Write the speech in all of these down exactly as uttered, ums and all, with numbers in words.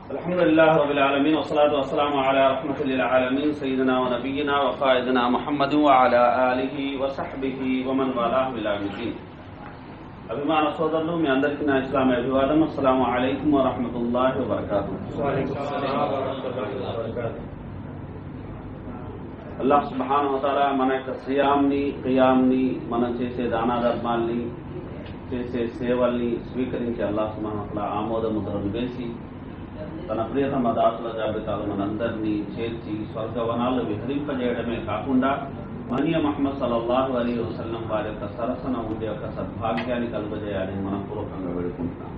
अल्हम्दुलिल्लाह रब्बिल आलमीन वस्सलातु वस्सलामु अला रहमतिल आलमीन सय्यिदिना व नबिय्यिना व क़ाइदिना मुहम्मद व अला आलिहि व सहबिहि व मन वालाहु इला यौमिद्दीन। అభిమాన సోదరులు మీ అందరికీ నా ఇస్లామీ అభివాదం. అస్సలాము అలైకుం వ రహ్మతుల్లాహి వ బరకాతుహు. అల్లాహ్ సుబ్హానహు వ తఆలా మన యొక్క సియామ్ని ఖియామ్ని మనం చేసే దానా ధర్మాల్ని చేసే సేవల్ని స్వీకరించి అల్లాహ్ సుబ్హానహు వ తఆలా ఆమోద ముద్రను వేసి తన ప్రియతమ దాసుల జాబితాలో మనందరినీ చేర్చి స్వర్గవనాల్లో విహరింపజేయడమే కాకుండా మనియ మహమ్మద్ సల్లల్లాహు అలైహి వసల్లం వారి యొక్క సరసన ఉండే యొక్క సద్భాగ్యాన్ని కలుగజేయాలని మనం పూర్వకంగా వేడుకుంటున్నాం.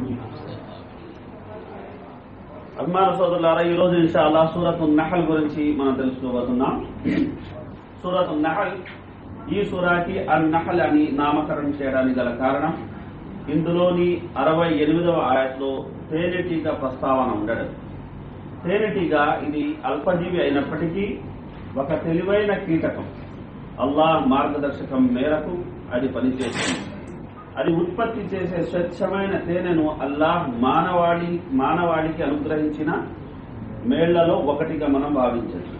అభిమాన సోదరులారా, ఈ రోజు ఇన్షాఅల్లాహ్ సూరతున్ నహల్ గురించి మనం తెలుసుకోబోతున్నాం. సూరతున్ నహల్, ఈ సూరాకి అన్ నహల్ అని నామకరణం చేయడానికి గల కారణం ఇందులోని అరవై ఎనిమిదవ ఆయత్లో తేనెటీగ ప్రస్తావన ఉండడం. తేనెటీగ ఇది అల్పజీవి అయినప్పటికీ ఒక తెలివైన కీటకం. అల్లాహ్ మార్గదర్శకం మేరకు అది పనిచేస్తుంది. అది ఉత్పత్తి చేసే స్వచ్ఛమైన తేనెను అల్లాహ్ మానవాళి మానవాళికి అనుగ్రహించిన మేళ్లలో ఒకటిగా మనం భావించవచ్చు.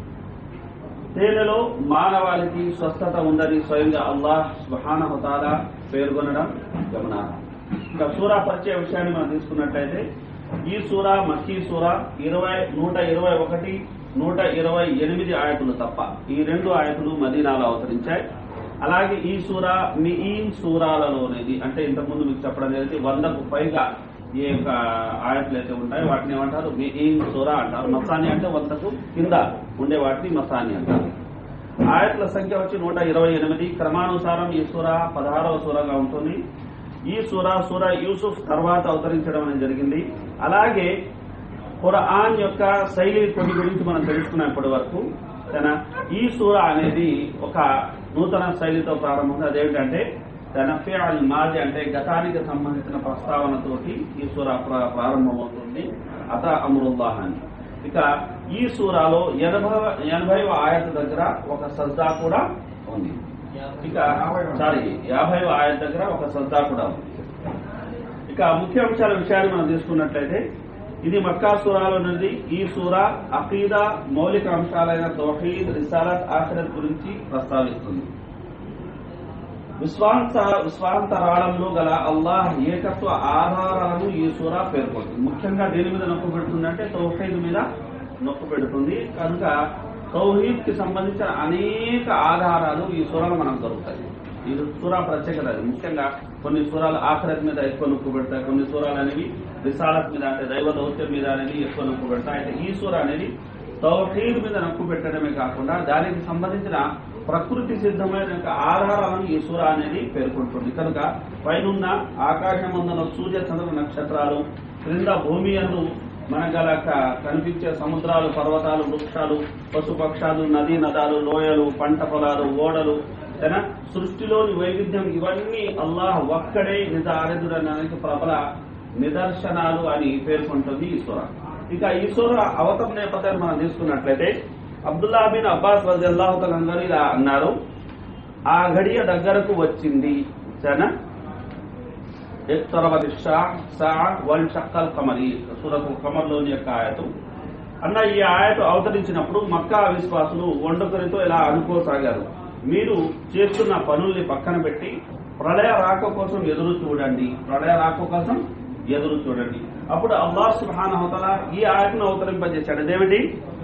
తేనెలో మానవాళికి స్వస్థత ఉందని స్వయంగా అల్లాహ్ సుబ్హానహు వ తఆలా పేర్కొనడం గమనార్హం. ఇంకా సూరా పరిచయ విషయాన్ని మనం తీసుకున్నట్లయితే ఈ సూరా మక్కీ సూరా ఇరవై నూట ఇరవై ఒకటి నూట ఇరవై ఎనిమిది ఆయతులు తప్ప ఈ రెండు ఆయతులు మదీనాలో అవతరించాయి. అలాగే ఈ సూరా మిఈన్ సూరాలలోనేది, అంటే ఇంతకుముందు మీకు చెప్పడం జరిగింది, వందకు పైగా ఏ యొక్క ఆయతులు అయితే ఉంటాయో వాటిని ఏమంటారు మిఈన్ సూరా అంటారు. మసాని అంటే వందకు కింద ఉండే వాటిని మసాని అంటారు. ఆయతుల సంఖ్య వచ్చి నూట ఇరవై ఎనిమిది. క్రమానుసారం ఈ సూరా పదహారవ సూరాగా ఉంటుంది. ఈ సూరా సూరా యూసుఫ్ తర్వాత అవతరించడం అనేది జరిగింది. అలాగే ఖురాన్ యొక్క శైలి కొన్ని గురించి మనం తెలుసుకున్నాం ఇప్పటి వరకు. తన ఈ సూరా అనేది ఒక నూతన శైలితో ప్రారంభం. అదేమిటంటే తన ఫిఅల్ మాజీ అంటే గతానికి సంబంధించిన ప్రస్తావనతోటి ఈ సూరా ప్రారంభమవుతుంది. అత అమ్రుల్లాహ్ అని. ఇక ఈ సూరాలో ఎనభై ఎనభైవ ఆయత దగ్గర ఒక సజ్దా కూడా ఉంది. ఇక సారీ యాభైవ ఆయత దగ్గర ఒక సజ్దా కూడా ఉంది. ఇక ముఖ్య అంశాల విషయాన్ని మనం తీసుకున్నట్లయితే ఇది మక్కా సూరాలో నుండి ఈ సూరా అకీదా మౌలిక అంశాలైన తౌహీద్, రిసాలత్, ఆఖిరత్ గురించి ప్రస్తావిస్తుంది. విశ్వాంత విశ్వాంతరాళంలో గల అల్లాహ్ ఏకత్వ ఆధారాలను ఈ సూరా పేర్కొంటుంది. ముఖ్యంగా దేని మీద నొక్కు పెడుతుందంటే తౌహీద్ మీద నొక్కు పెడుతుంది. కనుక తౌహీద్ కి సంబంధించిన అనేక ఆధారాలు ఈ సూరాలో మనకు దొరుకుతాయి. ఈ సూరా ప్రత్యేకత. ముఖ్యంగా కొన్ని సూరాలు ఆఖిరత్ మీద ఎక్కువ నొక్కు పెడతాయి, కొన్ని సూరాలు అనేవి రిసాలత్ మీద అంటే దైవ దౌత్యం మీద అనేది ఎక్కువ నొక్కు పెడతాయి. అయితే ఈ సూరా అనేది తౌహీద్ మీద నొక్కు పెట్టడమే కాకుండా దానికి సంబంధించిన ప్రకృతి సిద్ధమైన ఆధారాలను ఈ సూరా అనేది పేర్కొంటుంది. కనుక పైనున్న ఆకాశమందున సూర్య చంద్ర నక్షత్రాలు, క్రింద భూమి యందు మనగల కనిపించే సముద్రాలు, పర్వతాలు, వృక్షాలు, పశుపక్షాలు, నదీ నదాలు, లోయలు, పంట పొలాలు, ఓడలు, తన సృష్టిలోని వైవిధ్యం ఇవన్నీ అల్లాహ్ ఒక్కడే నిజారదుడడానికి ప్రబల నిదర్శనాలు అని పేర్కొంటుంది ఈ సూరా. ఇక ఈ సూరా అవతరణ నేపథ్యాన్ని మనం తీసుకున్నట్లయితే అబ్దుల్లా బిన్ అబ్బాస్ రలియల్లాహు తఆలా అన్హు ఇలా అన్నారు, ఆ గడియ దగ్గరకు వచ్చింది. సరేనా? ఇక్తరబతి సాఅ వల్ షక్కల్ ఖమరి సూరతుల్ ఖమర్లోని యొక్క ఆయతు అన్న. ఈ ఆయతు అవతరించినప్పుడు మక్కా విశ్వాసులు వండుకరితో ఇలా అనుకోసాగారు, మీరు చేస్తున్న పనుల్ని పక్కన పెట్టి ప్రళయ రాక కోసం ఎదురు చూడండి, ప్రళయ రాక కోసం ఎదురు చూడండి. అప్పుడు అల్లాహ్ సుబ్హానహు వ తఆలా ఈ ఆయతను అవతరింపజేశాడు. అదేమిటి?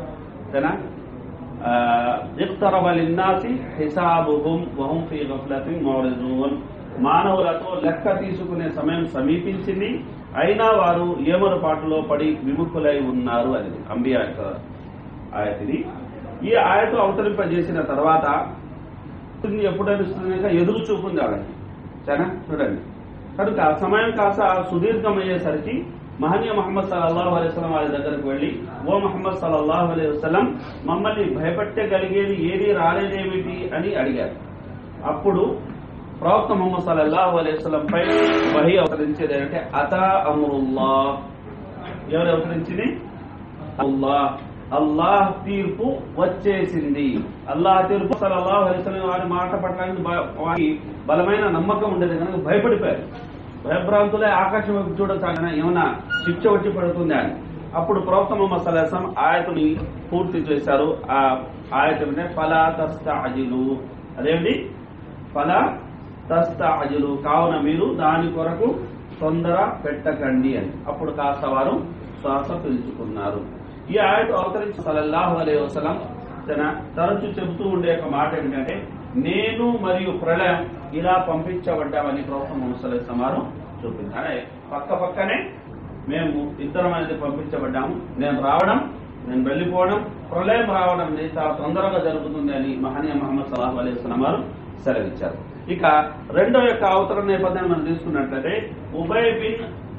ఇక్తరబ లిన్నాసి హిసాబుహుం వహుం ఫీ గఫ్లతిన్ మురిజూన్. మానవులతో లెక్క తీసుకునే సమయం సమీపించింది, అయినా వారు ఏమరపాటులో పడి విముఖులై ఉన్నారు అని అంబియా ఆయతిది. ఈ ఆయత అవతరింపజేసిన తర్వాత ఎప్పుడనిస్తుందిగా ఎదురు చూపుంది వాళ్ళకి. సరేనా? చూడండి. కనుక సమయం కాస్త సుదీర్ఘమయ్యేసరికి మహనీయ మహమ్మద్ సల్లల్లాహు అలైహి వసల్లం వారి దగ్గరకు వెళ్లి, ఓ మహమ్మద్ సల్లల్లాహు అలైహి వసల్లం, మమ్మల్ని భయపెట్టగలిగేది ఏది రాలేదేమిటి అని అడిగారు. అప్పుడు ప్రవక్త ముహమ్మద్ సల్లల్లాహు అలైహి వసల్లం పై వహీ అవతరించేది ఏంటంటే అతా అమ్రుల్లాహ్. ఎవరు అవతరించింది? అల్లాహ్. అల్లాహ్ తీర్పు వచ్చేసింది. అల్లాహ్ తీర్పు సల్లల్లాహు అలైహి వసల్లం వారి మాట పట్టడానికి వారికి బలమైన నమ్మకం ఉండేది కనుక భయపడిపోయారు. భయభ్రాంతులే ఆకాశం వైపు చూడసాగిన ఏమన్నా శిక్ష వచ్చి పడుతుంది అని. అప్పుడు ప్రవక్త ముహమ్మద్ సల్లల్లాహు అలైహి వసల్లం ఆయతని పూర్తి చేశారు. ఆ ఆయత అంటే ఫలా తస్తఅజిలు, అదేంటి ఫలా తస్తఅజిలు, కావున మీరు దాని కొరకు తొందర పెట్టకండి అని. అప్పుడు కాస్త వారు శ్వాస పీల్చుకున్నారు. ఈ ఆయత అవతరించి సల్లల్లాహు అలైహి వసల్లం తన తరచు చెబుతూ ఉండే ఒక మాట ఏంటంటే, నేను మరియు ప్రళయం ఇలా పంపించబడ్డామని ప్రవక్త ముహమ్మద్ సల్లల్లాహు అలైహి వసల్లం వారు చూపించారు. పక్క పక్కనే మేము ఇద్దరం అనేది పంపించబడ్డాము. నేను రావడం, నేను వెళ్ళిపోవడం, ప్రళయం రావడం అనేది చాలా తొందరగా జరుగుతుంది అని మహనీయ ముహమ్మద్ సల్లల్లాహు అలైహి వసల్లం వారు సెలవిచ్చారు. ఇక రెండో యొక్క అవతర నేపథ్యాన్ని మనం తీసుకున్నట్లయితే, ఉబయ్ బిన్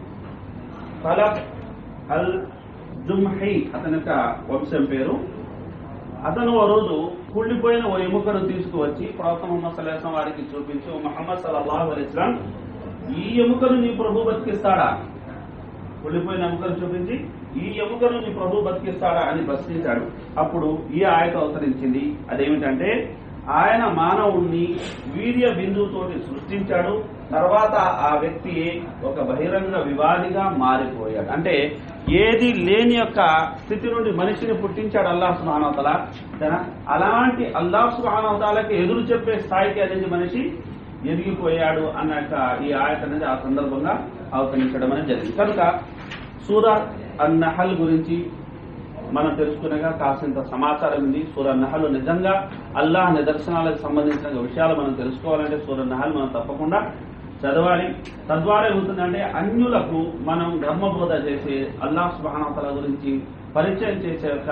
ఖలఫ్ అల్ జుమ్హి అతని యొక్క వంశం పేరు. అతను ఓ రోజు కుళ్ళిపోయిన ఓ ఎముకను తీసుకువచ్చి ప్రవక్త ముహమ్మద్ సల్లల్లాహు అలైహి వసల్లం వారికి చూపించి, ముహమ్మద్ సల్లల్లాహు అలైహి వసల్లం ఈ ఎముకను నీ ప్రభు బతికిస్తాడా? కుళ్ళిపోయిన ఎముకను చూపించి ఈ ఎముకను నీ ప్రభు బతికిస్తాడా అని ప్రశ్నించాడు. అప్పుడు ఈ ఆయత అవతరించింది. అదేమిటంటే, ఆయన మానవుణ్ణి వీర్య బిందువుతోటి సృష్టించాడు, తర్వాత ఆ వ్యక్తి ఒక బహిరంగ వివాదిగా మారిపోయాడు. అంటే ఏది లేని యొక్క స్థితి నుండి మనిషిని పుట్టించాడు అల్లాహ్ సుబ్హానహు వ తఆలా. అలాంటి అల్లాహ్ సుబ్హానహు వ తఆలాకి ఎదురు చెప్పే స్థాయికి అనేది మనిషి ఎదిగిపోయాడు అన్న ఈ ఆయత అనేది ఆ సందర్భంగా అవతరించడం అనేది జరిగింది. కనుక సూరా అన్-నహల్ గురించి మనం తెలుసుకునేగా కాసింత సమాచారం ఉంది. సూరా నహల్ నిజంగా అల్లాహ్ నిదర్శనాలకు సంబంధించిన విషయాలు మనం తెలుసుకోవాలంటే సూరా నహల్ మనం తప్పకుండా చదవాలి. తద్వారా ఏమవుతుందంటే, అన్యులకు మనం ధర్మబోధ చేసే అల్లాహ్ సుబ్హానహు వ తఆలా గురించి పరిచయం చేసే యొక్క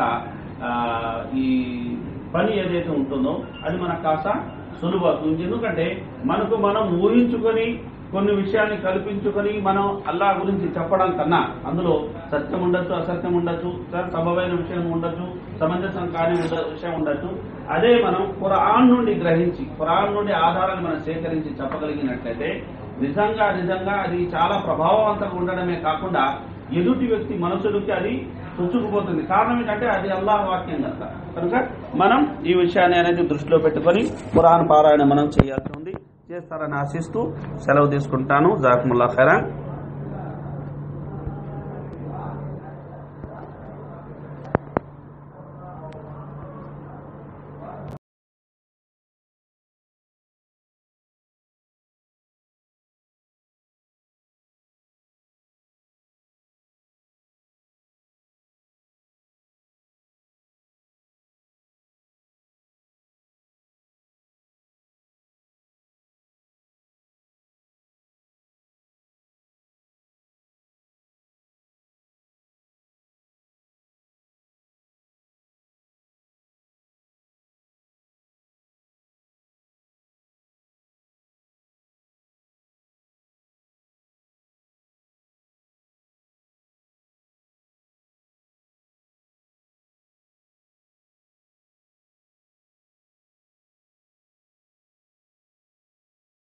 ఈ పని ఏదైతే ఉంటుందో అది మనకు కాస్త సులువు అవుతుంది. ఎందుకంటే మనకు మనం ఊహించుకొని కొన్ని విషయాన్ని కల్పించుకొని మనం అల్లాహ్ గురించి చెప్పడం కన్నా అందులో సత్యం ఉండొచ్చు, అసత్యం ఉండొచ్చు, సబబైన విషయం ఉండొచ్చు, సమంజసం కాని విషయం ఉండొచ్చు. అదే మనం ఖురాన్ నుండి గ్రహించి ఖురాన్ నుండి ఆధారాన్ని మనం సేకరించి చెప్పగలిగినట్లయితే నిజంగా నిజంగా అది చాలా ప్రభావవంతంగా ఉండడమే కాకుండా ఎదుటి వ్యక్తి మనసులకి అది చుచ్చుకుపోతుంది. కారణం ఏంటంటే అది అల్లాహ్ వాక్యం కనుక. కనుక మనం ఈ విషయాన్ని అనేది దృష్టిలో పెట్టుకొని ఖురాన్ పారాయణ మనం చేయాల్సి ఉంది. చేస్తారని ఆశిస్తూ సెలవు తీసుకుంటాను. జజాకుముల్లాహ్ ఖైరాన్.